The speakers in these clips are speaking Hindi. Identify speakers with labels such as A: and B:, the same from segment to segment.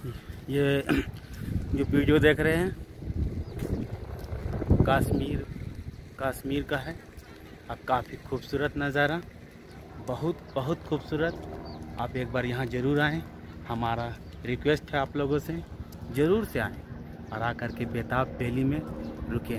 A: ये जो वीडियो देख रहे हैं कश्मीर का है और काफ़ी खूबसूरत नज़ारा, बहुत खूबसूरत। आप एक बार यहाँ ज़रूर आएँ। हमारा रिक्वेस्ट है आप लोगों से, ज़रूर से आएँ और आकर के बेताब वैली में रुकें।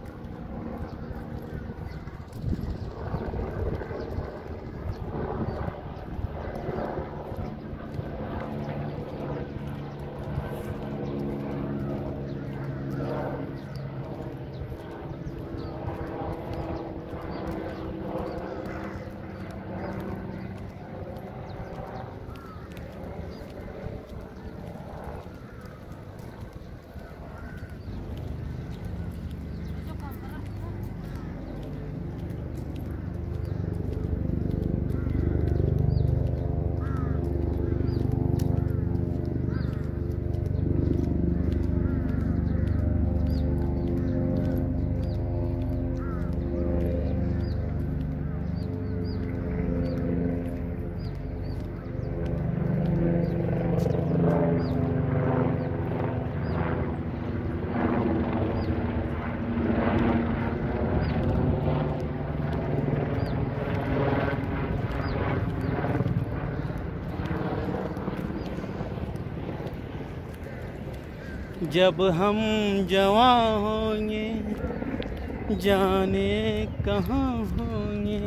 A: जब हम जवां होंगे जाने कहाँ होंगे।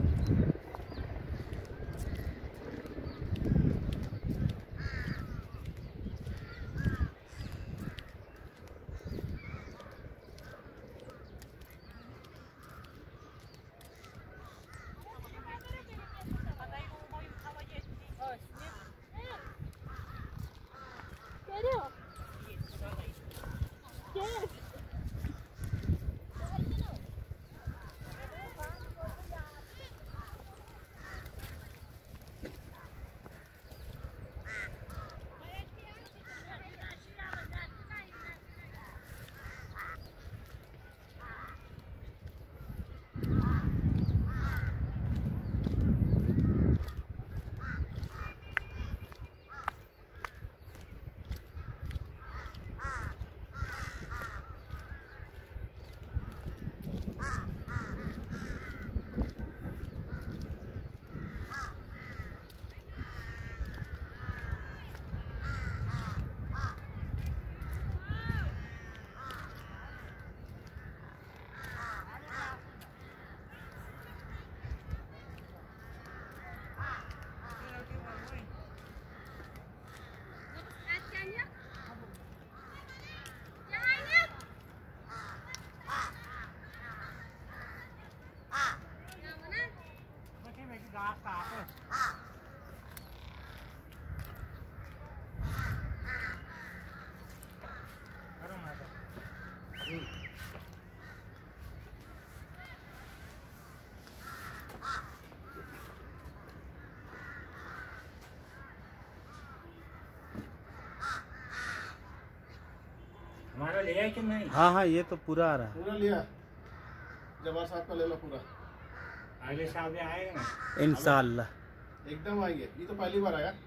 B: हमारा लिया कि नहीं?
A: हाँ, ये तो पूरा आ रहा है।
C: पूरा लिया। जवाब साहब का ले लो पूरा।
B: अगले साल में आएगा ना?
A: इंशाअल्लाह
C: एकदम आएंगे। ये तो पहली बार आया।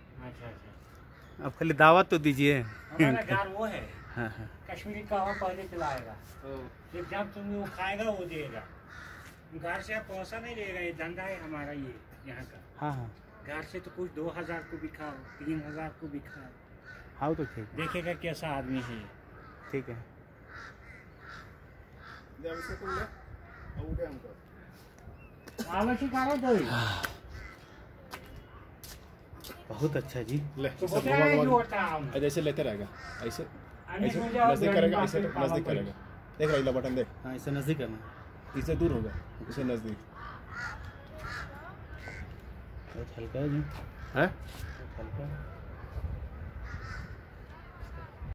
B: अच्छा।
A: अब खाली दावत तो दीजिए।
B: हमारा घर वो है।
A: हाँ।
B: कश्मीरी कहवा पहले खिलाएगा, फिर जब तुम वो खाएगा वो देगा। घर से आप पैसा नहीं लेगा, ये धंधा है हमारा ये यहाँ का।
A: हाँ।
B: घर से तो कुछ 2000 को भी खाओ, 3000 को भी खाओ।
A: हाँ तो ठीक है।
B: देखेगा कैसा आदमी है।
A: ठीक है।
C: जब से तुम ले अब उठे हमको
B: आवश्यक करो तो
A: बहुत अच्छा जी।
C: ले
B: तो होता है
C: ऐसे लेते रहेगा, ऐसे
B: ऐसे
C: नजदीक करेगा, ऐसे नजदीक करेगा। देख रहा बटन देख।
A: हाँ, इसे नजदीक करना,
C: इससे दूर होगा, इसे नजदीक।
A: बहुत हल्का है जी।
C: है
A: हल्का।